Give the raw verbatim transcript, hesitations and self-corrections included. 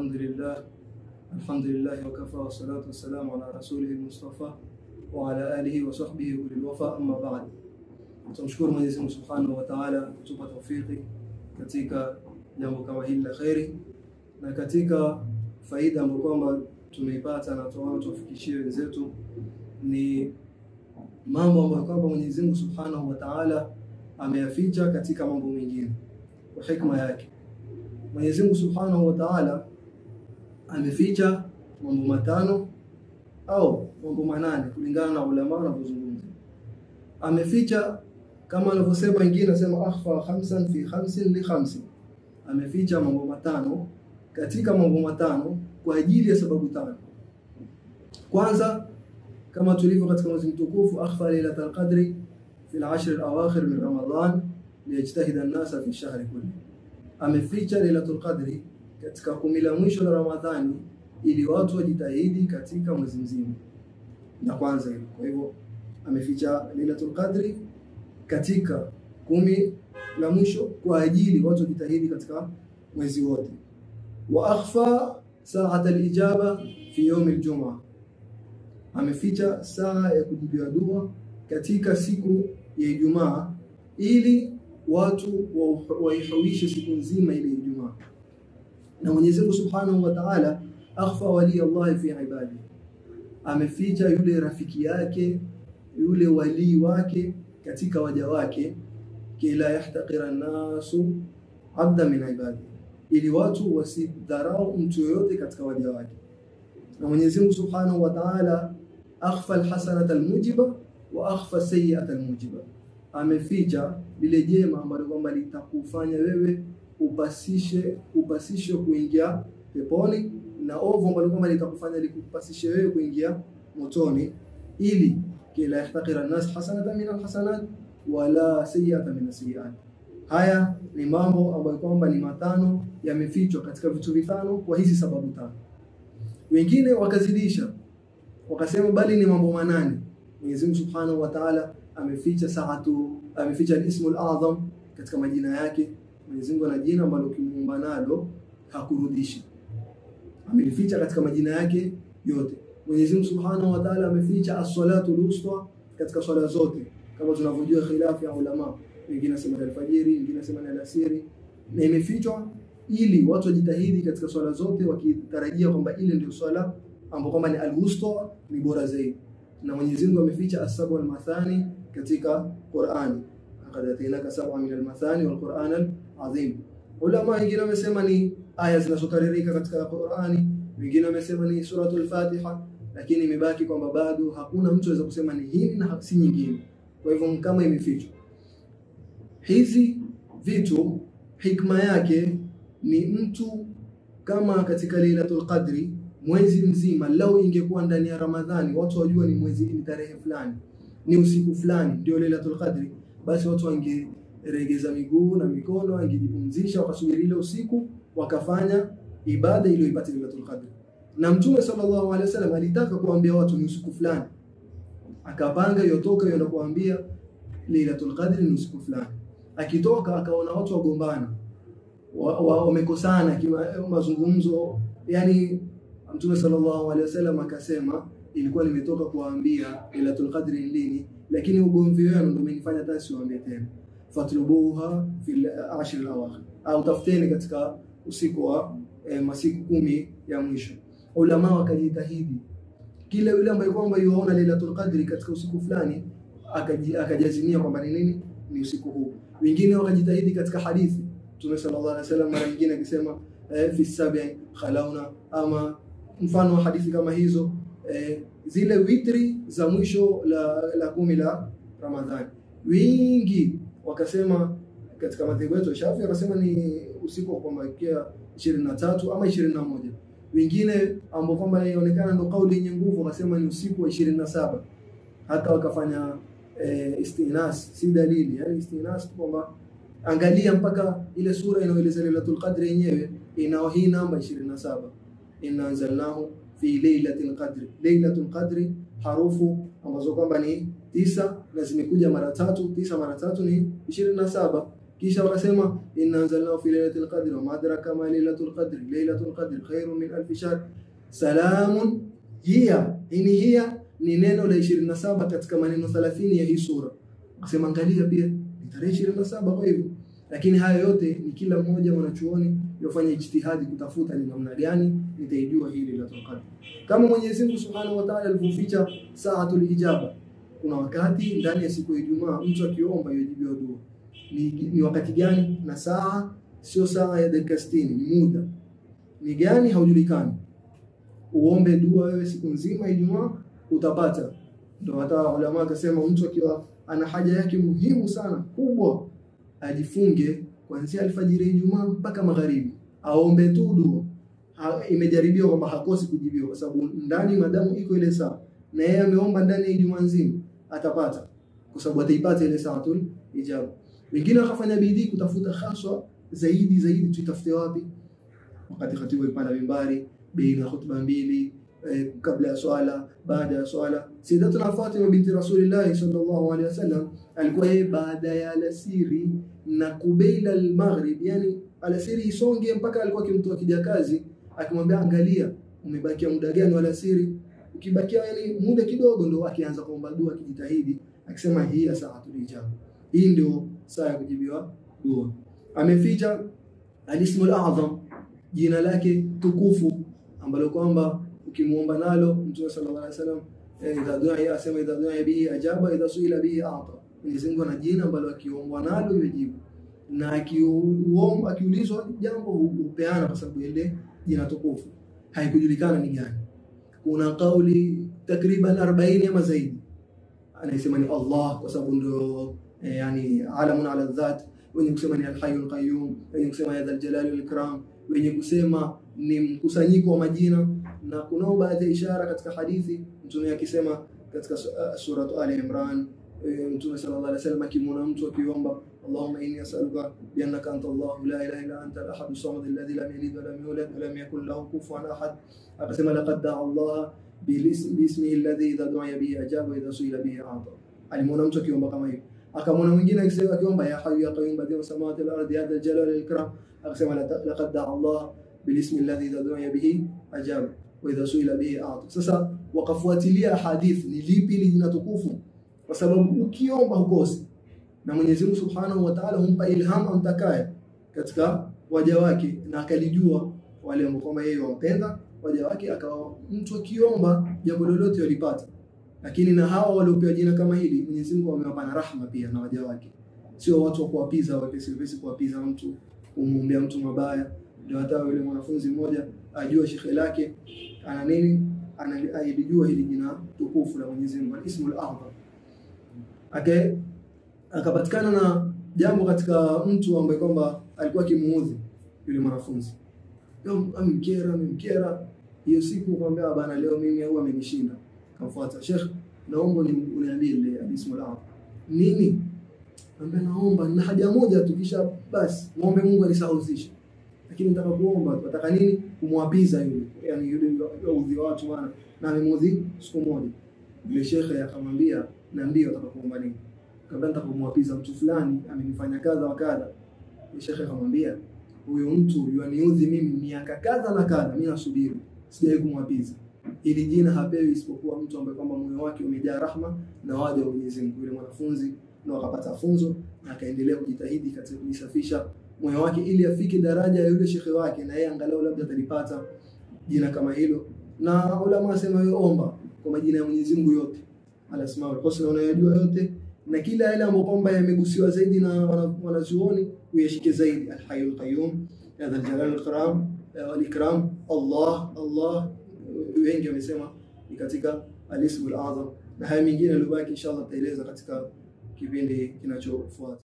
الحمد لله الحمد لله وكفى والصلاة والسلام على رسوله المصطفى وعلى آله وصحبه أولي الوفاء أما بعد. Tumshukuru Mwenyezi Mungu Subhanahu wa Ta'ala kutupa tawfiki katika jambo kama hili la khairi na katika faida ambayo kwamba tumeipata na tuwafikishie wenzetu ni mambo ambayo kwamba Mwenyezi Mungu Subhanahu wa Ta'ala ameyaficha katika mambo mengine kwa hikma yake. Mwenyezi Mungu Subhanahu wa Ta'ala ameficha mambo matano au mambo manane kulingana na ulama wanavyozungumza. Ameficha kama anavyosema wengine, anasema akhfa khamsan fi khamsin li khamsin. Ameficha mambo matano katika mambo matano kwa ajili ya sababu tano. Kwanza, kama tulivyo katika mwezi mtukufu, akhfa lailatul qadri fi al-ashr al-awakhir min Ramadan liyajtahida an-nasa fi shahri kulli. Ameficha lailatul qadri katika kumi la mwisho la Ramadhani ili watu wajitahidi katika mwezi mzima. Na kwanza hilo. Kwa hivyo ameficha lailatul qadri katika kumi la mwisho kwa ajili watu wajitahidi katika mwezi wote. Wa akhfa sa'at al-ijaba fi yawm al-jum'ah. Ameficha saa ya kujibiwa dua katika siku ya Ijumaa ili watu waihawishe siku nzima ile Ijumaa. Na Mwenyezi Mungu Subhanahu wa Ta'ala akhfa wali Allah fi ibadi. Ameficha yule rafiki yake, yule wali wake katika waja wake, kila yahtaqira an-nasu abda min ibadi, ili watu wasidharau mtu yoyote katika waja wake. Na Mwenyezi Mungu Subhanahu wa Ta'ala akhfa al-hasanata al-mujiba wa akhfa sayyi'ata al-mujiba. Ameficha lile jema ambalo kwamba litakufanya wewe upasishe upasishe kuingia peponi, na ovu ambalo kwamba litakufanya likupasishe wewe kuingia motoni, ili kila yahtaqira an-nas hasanatan min al-hasanat wala sayyi'atan min as-sayyi'at. Haya ni mambo ambayo kwamba ni matano yamefichwa katika vitu vitano kwa hizi sababu tano. Wengine wakazidisha wakasema bali ni mambo manane. Mwenyezi Mungu Subhanahu wa Ta'ala ameficha saatu, ameficha al-ismul azam katika majina yake. Mwenyezi Mungu ana jina ambalo ukimuomba nalo hakurudishi. Amelificha katika majina yake yote. Mwenyezi Mungu Subhanahu wa Ta'ala ameficha as-salatu al-wusta katika swala zote, kama tunavyojua khilafu ya ulama. Wengine nasema al-fajiri, wengine nasema al-asiri. Na imefichwa ili watu wajitahidi katika swala zote wakitarajia kwamba ile ndio swala ambapo kama ni al-wusta ni bora zaidi. Na Mwenyezi Mungu ameficha as-sab'u al-mathani katika Qur'ani. Qad atainaka sab'a min al-mathani wal Qur'an al-azim. Ulama wengine wamesema ni aya zinazokaririka katika Qur'ani, wengine wamesema ni suratul Fatiha, lakini imebaki kwamba bado hakuna mtu anaweza kusema ni hii na si nyingine. Kwa hivyo kama imefichwa hizi vitu, hikma yake ni mtu kama katika Lailatul Qadri mwezi mzima, lao ingekuwa ndani ya Ramadhani watu wajua ni mwezi ni tarehe fulani, ni usiku fulani ndio Lailatul Qadri, basi watu wangeregeza miguu na mikono, wangejipumzisha wakasubiri ile usiku wakafanya ibada ili ipate Lailatul Qadri. Na Mtume sallallahu alaihi wasallam alitaka kuambia watu ni usiku fulani, akapanga yotoka yenda kuambia Lailatul Qadri ni usiku fulani. Akitoka akaona watu wagombana, wamekosana wa, mazungumzo, yani Mtume sallallahu alaihi wasallam akasema ilikuwa nimetoka kuambia Lailatul Qadri lini, lakini ugomvi wenu ndio umenifanya hata siwaambie tena. Fatlubuha fil ashr al-awakhir, au tafuteni katika usiku wa eh, masiku kumi ya mwisho. Ulama wakajitahidi kila yule ambaye kwamba yuona Lailatul Qadri katika usiku fulani akajazimia kwamba ni nini ni usiku huu. Wengine wakajitahidi katika hadithi Mtume sallallahu alaihi wasallam mara nyingine akisema eh, fi sab'i khalawna, ama mfano wa hadithi kama hizo, eh, zile witri za mwisho la, la kumi la Ramadhani. Wingi wakasema katika madhehebu yetu Shafi wakasema ni usiku wa kuamkia ishirini na tatu ama ishirini na moja. Wengine ambao kwamba inaonekana ndio kauli yenye nguvu wakasema ni usiku wa ishirini na saba. Hata wakafanya e, istinas, si dalili, yani istinas kwamba angalia mpaka ile sura inayoeleza Lailatul Qadri yenyewe ina hii namba ishirini na saba. Inna anzalnahu fi lailatul qadri. Lailatul Qadri harufu ambazo kwamba ni tisa na zimekuja mara tatu, tisa mara tatu ni ishirini na saba. Kisha wakasema inna anzalnahu fi lailatul qadr wa ma adraka ma lailatul qadr lailatul qadr khairun min alf shahr salamun hiya. Ini hiya ni neno la ishirini na saba katika maneno thelathini ya hii sura. Akasema angalia pia ni tarehe ishirini na saba kwa hivyo. Lakini haya yote ni kila mmoja mwanachuoni yofanya ijtihadi kutafuta ni namna gani nitaijua hili la Qadr. Kama Mwenyezi Mungu Subhanahu wa Ta'ala alivyoficha saatul ijaba. Kuna wakati ndani ya siku ya Ijumaa mtu akiomba yajibiwa dua. Ni, ni wakati gani? Na saa sio saa ya dakika sitini, ni muda. Ni gani haujulikani. Uombe dua wewe siku nzima Ijumaa utapata. Ndio hata ulama akasema mtu akiwa ana haja yake muhimu sana kubwa ajifunge kuanzia alfajiri Ijumaa mpaka magharibi, aombe tu dua. Ha, imejaribiwa kwamba hakosi kujibiwa kwa sababu ndani madamu iko ile saa na yeye ameomba ndani ya Ijumaa nzima atapata, kwa sababu ataipata ile saatul ijaba. Wengine wakafanya bidii kutafuta haswa zaidi zaidi, tutafute wapi? Wakati khatibu alipanda mimbari baina khutba mbili, eh, kabla ya swala, baada ya swala. Sayyidatuna Fatima binti Rasulillah sallallahu alaihi wasallam alikuwa yeye baada ya alasiri na kubaila al-maghrib, yani alasiri isonge mpaka alikuwa akimtoa kijakazi akimwambia angalia umebakia muda gani wa alasiri, ukibakia yani muda kidogo ndo akianza kuomba dua akijitahidi akisema hii ya saatul ijaba. Hii ndio saa ya kujibiwa dua. Ameficha al-ismul a'zam, jina lake tukufu ambalo kwamba ukimuomba nalo Mtume sallallahu alaihi wasallam idha du'a asema idha du'a bihi ajaba idha suila bihi a'ta. Mwenyezi Mungu ana jina ambalo akiombwa nalo yujibu, na akiuomba akiulizwa jambo hupeana kwa sababu ile jina tukufu. Haikujulikana ni gani. Kuna kauli takriban arobaini ama zaidi. Anasema ni Allah kwa sababu ndio eh, yani alamun ala dhat, wenye kusema ni al-hayyul qayyum, wenye kusema ya dhal jalali wal ikram, wenye kusema ni mkusanyiko wa majina. Na kuna baadhi ya ishara katika hadithi Mtume akisema katika uh, surah Ali Imran, uh, Mtume sallallahu alaihi wasallam akimwona mtu akiomba Allahumma inni as'aluka bi annaka anta Allah la ilaha illa anta al-ahad as-samad alladhi lam yalid wa lam yulad wa lam yakul lahu kufuwan ahad, akasema laqad da'a Allah biismihi alladhi idha du'a bihi ajaba idha su'ila bihi a'ta. Alimwona mtu akiomba kama hivyo. Akamwona mwingine akisema akiomba ya hayyu ya qayyum badi'us samawati wal ardi hadha al-jalal wal ikram, akasema laqad da'a Allah biismi alladhi idha du'a bihi ajaba wa idha su'ila bihi a'ta. Sasa wakafuatilia hadithi ni lipi li jina tukufu, kwa sababu ukiomba hukosi, na Mwenyezi Mungu Subhanahu wa Ta'ala humpa ilham amtakaye katika waja wake, na akalijua wale ambao yeye wampenda waja wake, akawa mtu akiomba jambo lolote walipata. Lakini na hawa waliopewa jina kama hili Mwenyezi Mungu amewapa na rahma pia na waja wake, sio watu wa kuwapiza wapesi wapesi kuwapiza mtu, kumwombea mtu mabaya. Ndio hata yule mwanafunzi mmoja ajua shekhe lake ana nini, analijua hili jina tukufu la Mwenyezi Mungu, al-ismul a'zam. Okay, akapatikana na jambo katika mtu ambaye kwamba alikuwa kimuudhi yule mwanafunzi. Leo amkera amkera hiyo siku kwamba bana leo mimi au amenishinda. Kamfuata Sheikh, naomba uniambie ile al-ismul a'zam nini? Ambaye naomba na haja moja tu, kisha basi muombe Mungu anisahuzishe. Lakini nataka kuomba, nataka nini? Kumwapiza yule, yani yule udhi watu bwana, na amemuudhi siku moja. Yule shekhe akamwambia niambie nataka kuomba nini. Kabla nataka kumwapiza mtu fulani amenifanya kadha wa kadha. Yule shekhe akamwambia huyo mtu yaniudhi mimi miaka kadha na kadha, mimi nasubiri, sijai kumwapiza. Ili jina hapewi isipokuwa mtu ambaye kwamba moyo wake umejaa rahma na waja wa Mwenyezi Mungu. Yule mwanafunzi na akapata funzo na akaendelea kujitahidi katika kujisafisha moyo wake ili afike daraja ya yule shekhe wake, na yeye angalau labda atalipata jina kama hilo. Na ulama wasema wewe omba kwa majina ya Mwenyezi Mungu yote, al-asmaul husna unayojua yote, na kila yale ambayo kwamba yamegusiwa zaidi na wanazuoni uyashike zaidi, al-hayyul qayyum ya dhal jalali wal ikram wal ikram Allah Allah. Wengi wamesema ni katika al-ismul a'zam, na haya mengine yaliyobaki inshallah tutaeleza katika kipindi kinachofuata.